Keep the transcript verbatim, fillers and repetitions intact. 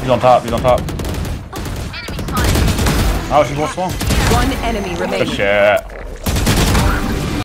He's on top, he's on top. Oh, she wants one. One enemy remaining. Good shit.